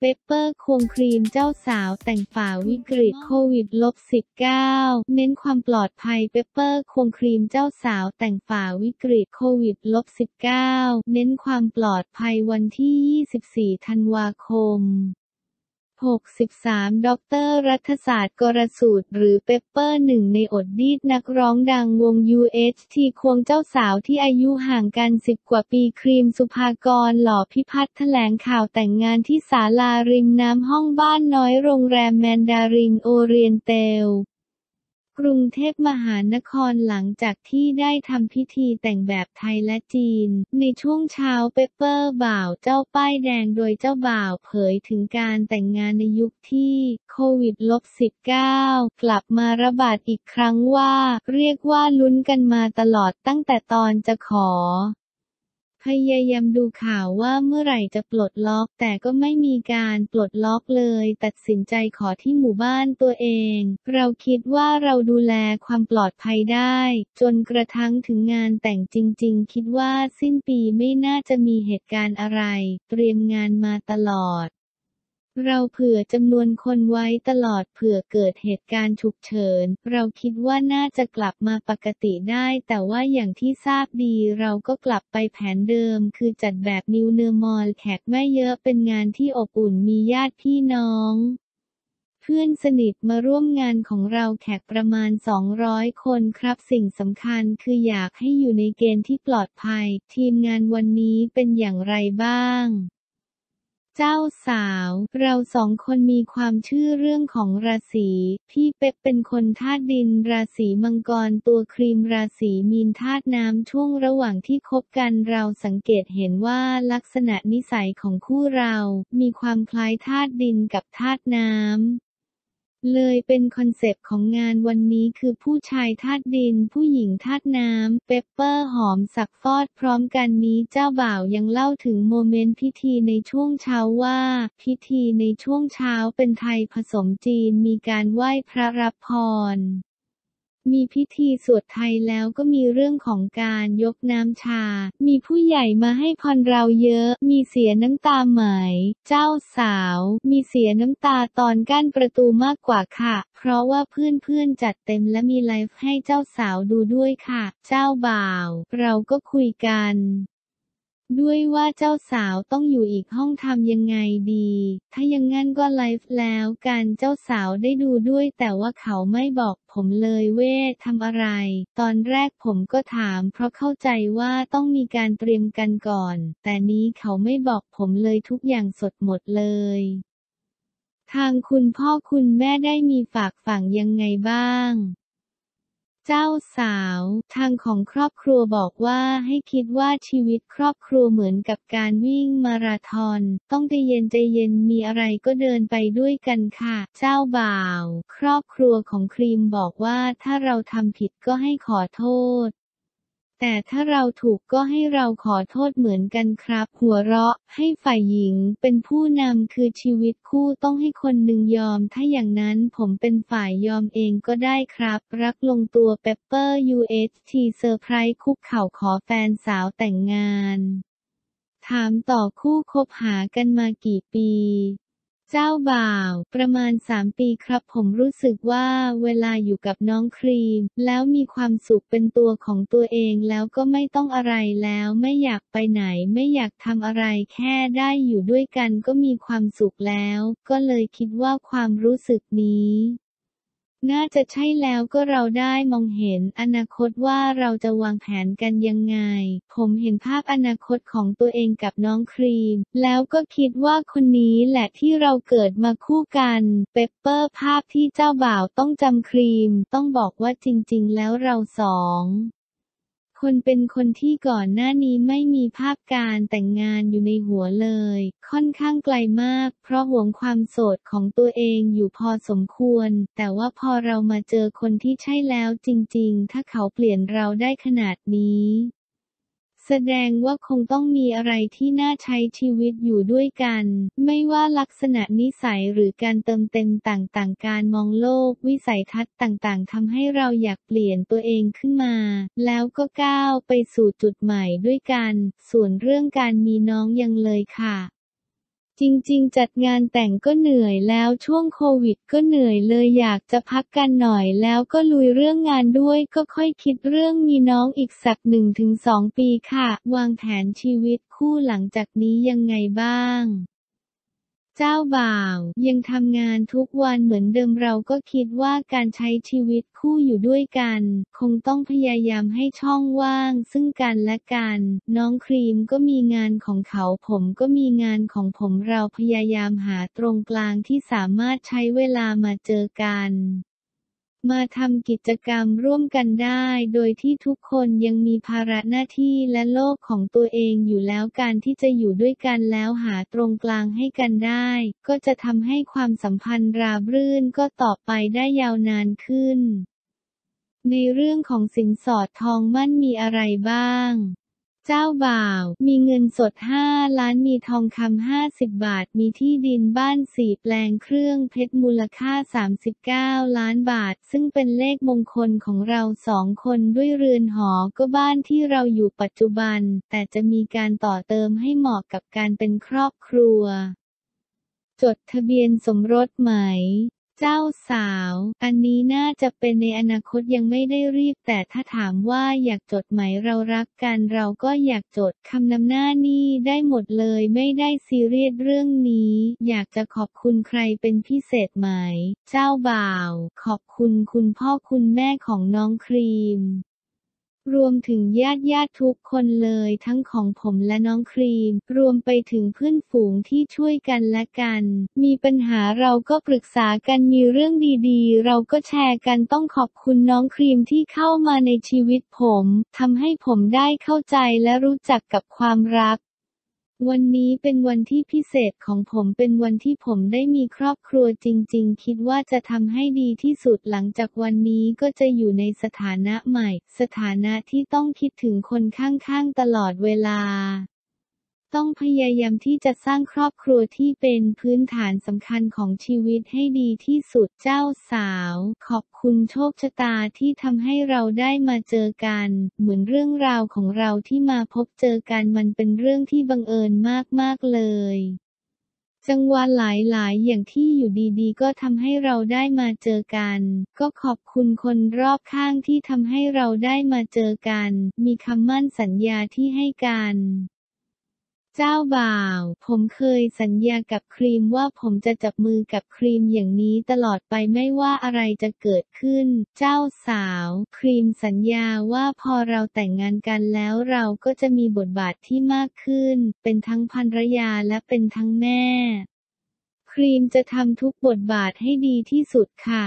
เปปเปอร์ควงครีมเจ้าสาวแต่งฝ่าวิกฤตโควิด-19 เน้นความปลอดภัยเปปเปอร์ควงครีมเจ้าสาวแต่งฝ่าวิกฤตโควิด-19 เน้นความปลอดภัยวันที่ 24 ธันวาคม 63 ดร.รัฐศาสตร์กรสูตรหรือเปปเปอร์หนึ่งในอดดีดนักร้องดังวง UHT ควงเจ้าสาวที่อายุห่างกัน10 กว่าปีครีมสุภากรหล่อพิพัฒน์แถลงข่าวแต่งงานที่ศาลาริมน้ำห้องบ้านน้อยโรงแรมแมนดารินโอเรียนเตลกรุงเทพมหานครหลังจากที่ได้ทำพิธีแต่งแบบไทยและจีนในช่วงเช้าเปปเปอร์บ่าวเจ้าป้ายแดงโดยเจ้าบ่าวเผยถึงการแต่งงานในยุคที่โควิด-19 กลับมาระบาดอีกครั้งว่าเรียกว่าลุ้นกันมาตลอดตั้งแต่ตอนจะขอพยายามดูข่าวว่าเมื่อไหร่จะปลดล็อกแต่ก็ไม่มีการปลดล็อกเลยตัดสินใจขอที่หมู่บ้านตัวเองเราคิดว่าเราดูแลความปลอดภัยได้จนกระทั่งถึงงานแต่งจริงๆคิดว่าสิ้นปีไม่น่าจะมีเหตุการณ์อะไรเตรียมงานมาตลอดเราเผื่อจำนวนคนไว้ตลอดเผื่อเกิดเหตุการณ์ฉุกเฉินเราคิดว่าน่าจะกลับมาปกติได้แต่ว่าอย่างที่ทราบดีเราก็กลับไปแผนเดิมคือจัดแบบ New Normal แขกไม่เยอะเป็นงานที่อบอุ่นมีญาติพี่น้องเพื่อนสนิทมาร่วมงานของเราแขกประมาณ200 คนครับสิ่งสำคัญคืออยากให้อยู่ในเกณฑ์ที่ปลอดภัยทีมงานวันนี้เป็นอย่างไรบ้างเจ้าสาวเรา2 คนมีความเชื่อเรื่องของราศีพี่เป๊ปเป็นคนธาตุดินราศีมังกรตัวครีมราศีมีนธาตุน้ำช่วงระหว่างที่คบกันเราสังเกตเห็นว่าลักษณะนิสัยของคู่เรามีความคล้ายธาตุดินกับธาตุน้ำเลยเป็นคอนเซปต์ของงานวันนี้คือผู้ชายธาตุดินผู้หญิงธาตุน้ำเปปเปอร์หอมสักฟอดพร้อมกันนี้เจ้าบ่าวยังเล่าถึงโมเมนต์พิธีในช่วงเช้าว่าพิธีในช่วงเช้าเป็นไทยผสมจีนมีการไหว้พระรับพรมีพิธีสวดไทยแล้วก็มีเรื่องของการยกน้ำชามีผู้ใหญ่มาให้พรเราเยอะมีเสียน้ำตาไหมเจ้าสาวมีเสียน้ำตาตอนกั้นประตูมากกว่าค่ะเพราะว่าเพื่อนๆจัดเต็มและมีไลฟ์ให้เจ้าสาวดูด้วยค่ะเจ้าบ่าวเราก็คุยกันด้วยว่าเจ้าสาวต้องอยู่อีกห้องทำยังไงดีถ้าอย่างงั้นก็ไลฟ์แล้วกันเจ้าสาวได้ดูด้วยแต่ว่าเขาไม่บอกผมเลยเว้ทำอะไรตอนแรกผมก็ถามเพราะเข้าใจว่าต้องมีการเตรียมกันก่อนแต่นี้เขาไม่บอกผมเลยทุกอย่างสดหมดเลยทางคุณพ่อคุณแม่ได้มีฝากฝังยังไงบ้างเจ้าสาวทางของครอบครัวบอกว่าให้คิดว่าชีวิตครอบครัวเหมือนกับการวิ่งมาราธอนต้องใจเย็นมีอะไรก็เดินไปด้วยกันค่ะเจ้าบ่าวครอบครัวของครีมบอกว่าถ้าเราทำผิดก็ให้ขอโทษแต่ถ้าเราถูกก็ให้เราขอโทษเหมือนกันครับหัวเราะให้ฝ่ายหญิงเป็นผู้นำคือชีวิตคู่ต้องให้คนหนึ่งยอมถ้าอย่างนั้นผมเป็นฝ่ายยอมเองก็ได้ครับรักลงตัวเปปเปอร์ UHT เซอร์ไพรส์คุกเข่าขอแฟนสาวแต่งงานถามต่อคู่คบหากันมากี่ปีเจ้าบ่าวประมาณ3 ปีครับผมรู้สึกว่าเวลาอยู่กับน้องครีมแล้วมีความสุขเป็นตัวของตัวเองแล้วก็ไม่ต้องอะไรแล้วไม่อยากไปไหนไม่อยากทำอะไรแค่ได้อยู่ด้วยกันก็มีความสุขแล้วก็เลยคิดว่าความรู้สึกนี้น่าจะใช่แล้วก็เราได้มองเห็นอนาคตว่าเราจะวางแผนกันยังไงผมเห็นภาพอนาคตของตัวเองกับน้องครีมแล้วก็คิดว่าคนนี้แหละที่เราเกิดมาคู่กันเปปเปอร์ภาพที่เจ้าบ่าวต้องจำครีมต้องบอกว่าจริงๆแล้วเราคนเป็นคนที่ก่อนหน้านี้ไม่มีภาพการแต่งงานอยู่ในหัวเลยค่อนข้างไกลมากเพราะหวงความโสดของตัวเองอยู่พอสมควรแต่ว่าพอเรามาเจอคนที่ใช่แล้วจริงๆถ้าเขาเปลี่ยนเราได้ขนาดนี้แสดงว่าคงต้องมีอะไรที่น่าใช้ชีวิตอยู่ด้วยกันไม่ว่าลักษณะนิสัยหรือการเติมเต็มต่างๆการมองโลกวิสัยทัศน์ต่างๆทำให้เราอยากเปลี่ยนตัวเองขึ้นมาแล้วก็ก้าวไปสู่จุดใหม่ด้วยกันส่วนเรื่องการมีน้องยังเลยค่ะจริงๆจัดงานแต่งก็เหนื่อยแล้วช่วงโควิดก็เหนื่อยเลยอยากจะพักกันหน่อยแล้วก็ลุยเรื่องงานด้วยก็ค่อยคิดเรื่องมีน้องอีกสัก1-2 ปีค่ะวางแผนชีวิตคู่หลังจากนี้ยังไงบ้างเจ้าบ่าวยังทำงานทุกวันเหมือนเดิมเราก็คิดว่าการใช้ชีวิตคู่อยู่ด้วยกันคงต้องพยายามให้ช่องว่างซึ่งกันและกันน้องครีมก็มีงานของเขาผมก็มีงานของผมเราพยายามหาตรงกลางที่สามารถใช้เวลามาเจอกันมาทำกิจกรรมร่วมกันได้โดยที่ทุกคนยังมีภาระหน้าที่และโลกของตัวเองอยู่แล้วการที่จะอยู่ด้วยกันแล้วหาตรงกลางให้กันได้ก็จะทำให้ความสัมพันธ์ราบรื่นก็ต่อไปได้ยาวนานขึ้นในเรื่องของสินสอดทองมั่นมีอะไรบ้างเจ้าบ่าวมีเงินสด5 ล้านมีทองคำ50 บาทมีที่ดินบ้าน4 แปลงเครื่องเพชรมูลค่า39 ล้านบาทซึ่งเป็นเลขมงคลของเรา2 คนด้วยเรือนหอก็บ้านที่เราอยู่ปัจจุบันแต่จะมีการต่อเติมให้เหมาะกับการเป็นครอบครัวจดทะเบียนสมรสไหมเจ้าสาวอันนี้น่าจะเป็นในอนาคตยังไม่ได้รีบแต่ถ้าถามว่าอยากจดไหมเรารักกันเราก็อยากจดคำนำหน้านี่ได้หมดเลยไม่ได้ซีเรียสเรื่องนี้อยากจะขอบคุณใครเป็นพิเศษไหมเจ้าบ่าวขอบคุณคุณพ่อคุณแม่ของน้องครีมรวมถึงญาติทุกคนเลยทั้งของผมและน้องครีมรวมไปถึงเพื่อนฝูงที่ช่วยกันและกันมีปัญหาเราก็ปรึกษากันมีเรื่องดีๆเราก็แชร์กันต้องขอบคุณน้องครีมที่เข้ามาในชีวิตผมทำให้ผมได้เข้าใจและรู้จักกับความรักวันนี้เป็นวันที่พิเศษของผมเป็นวันที่ผมได้มีครอบครัวจริงๆคิดว่าจะทำให้ดีที่สุดหลังจากวันนี้ก็จะอยู่ในสถานะใหม่สถานะที่ต้องคิดถึงคนข้างๆตลอดเวลาต้องพยายามที่จะสร้างครอบครัวที่เป็นพื้นฐานสำคัญของชีวิตให้ดีที่สุดเจ้าสาวขอบคุณโชคชะตาที่ทำให้เราได้มาเจอกันเหมือนเรื่องราวของเราที่มาพบเจอกันมันเป็นเรื่องที่บังเอิญมากๆเลยจังหวะหลายๆอย่างที่อยู่ดีๆก็ทำให้เราได้มาเจอกันก็ขอบคุณคนรอบข้างที่ทำให้เราได้มาเจอกันมีคำมั่นสัญญาที่ให้กันเจ้าบ่าวผมเคยสัญญากับครีมว่าผมจะจับมือกับครีมอย่างนี้ตลอดไปไม่ว่าอะไรจะเกิดขึ้นเจ้าสาวครีมสัญญาว่าพอเราแต่งงานกันแล้วเราก็จะมีบทบาทที่มากขึ้นเป็นทั้งภรรยาและเป็นทั้งแม่ครีมจะทำทุกบทบาทให้ดีที่สุดค่ะ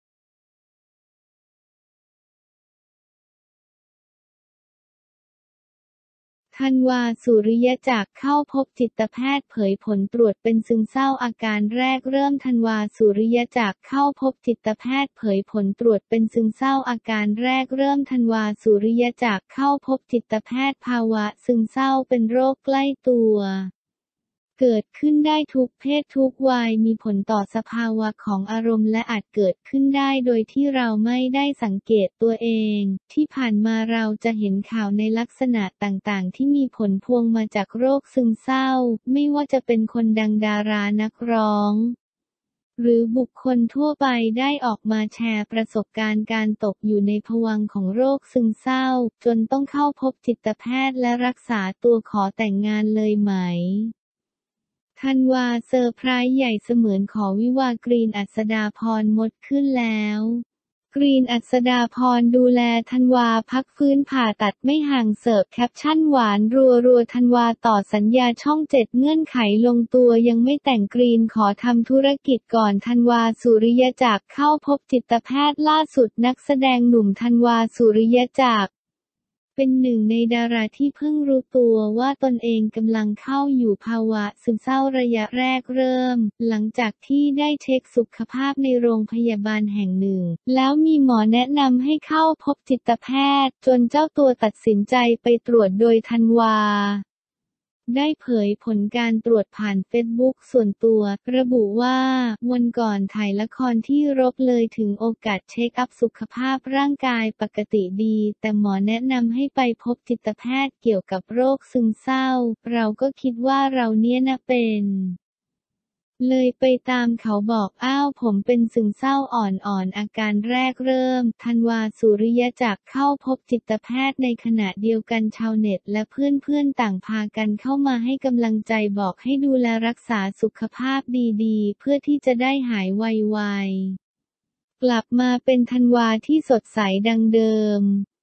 ธันวาสุริยจักรเข้าพบจิตแพทย์เผยผลตรวจเป็นซึมเศร้าอาการแรกเริ่มธันวาสุริยจักรเข้าพบจิตแพทย์เผยผลตรวจเป็นซึมเศร้าอาการแรกเริ่มธันวาสุริยจักรเข้าพบจิตแพทย์ภาวะซึมเศร้าเป็นโรคใกล้ตัวเกิดขึ้นได้ทุกเพศทุกวัยมีผลต่อสภาวะของอารมณ์และอาจเกิดขึ้นได้โดยที่เราไม่ได้สังเกตตัวเองที่ผ่านมาเราจะเห็นข่าวในลักษณะต่างๆที่มีผลพวงมาจากโรคซึมเศร้าไม่ว่าจะเป็นคนดังดารานักร้องหรือบุคคลทั่วไปได้ออกมาแชร์ประสบการณ์การตกอยู่ในภวังค์ของโรคซึมเศร้าจนต้องเข้าพบจิตแพทย์และรักษาตัวขอแต่งงานเลยไหมธันวาเซอร์ไพรส์ใหญ่เสมือนขอวิวาห์กรีนอัศดาพรมดขึ้นแล้วกรีนอัศดาพรดูแลธันวาพักฟื้นผ่าตัดไม่ห่างเสิร์ฟแคปชั่นหวานรัวๆธันวาต่อสัญญาช่อง7เงื่อนไขลงตัวยังไม่แต่งกรีนขอทำธุรกิจก่อนธันวาสุริยจักรเข้าพบจิตแพทย์ล่าสุดนักแสดงหนุ่มธันวาสุริยจักรเป็นหนึ่งในดาราที่เพิ่งรู้ตัวว่าตนเองกำลังเข้าอยู่ภาวะซึมเศร้าระยะแรกเริ่มหลังจากที่ได้เช็คสุขภาพในโรงพยาบาลแห่งหนึ่งแล้วมีหมอแนะนำให้เข้าพบจิตแพทย์จนเจ้าตัวตัดสินใจไปตรวจโดยธันวาได้เผยผลการตรวจผ่านเฟซบุ๊กส่วนตัวระบุว่าวันก่อนถ่ายละครที่รบเลยถึงโอกาสเช็คอัพสุขภาพร่างกายปกติดีแต่หมอแนะนำให้ไปพบจิตแพทย์เกี่ยวกับโรคซึมเศร้าเราก็คิดว่าเราเนี่ยนะเป็นเลยไปตามเขาบอกอ้าวผมเป็นซึมเศร้าอ่อนๆอาการแรกเริ่มธันวาสุริยจักรเข้าพบจิตแพทย์ในขณะเดียวกันชาวเน็ตและเพื่อนๆต่างพากันเข้ามาให้กำลังใจบอกให้ดูแลรักษาสุขภาพดีๆเพื่อที่จะได้หายไวๆกลับมาเป็นธันวาที่สดใสดังเดิม